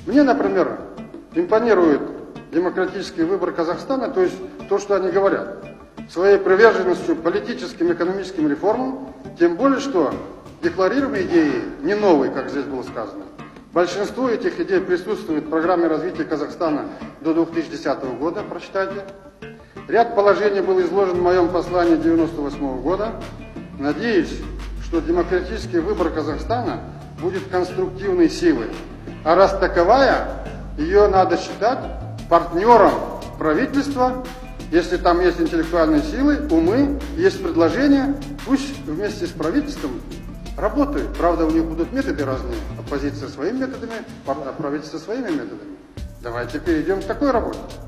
Мне, например, импонирует демократический выбор Казахстана, то есть то, что они говорят, своей приверженностью политическим и экономическим реформам, тем более, что декларируемые идеи не новые, как здесь было сказано. Большинство этих идей присутствует в программе развития Казахстана до 2010 года, прочитайте. Ряд положений был изложен в моем послании 1998 года. Надеюсь, что демократический выбор Казахстана будет конструктивной силой. А раз таковая, ее надо считать партнером правительства. Если там есть интеллектуальные силы, умы, есть предложения, пусть вместе с правительством работают. Правда, у них будут методы разные. Оппозиция своими методами, а правительство своими методами. Давайте перейдем к такой работе.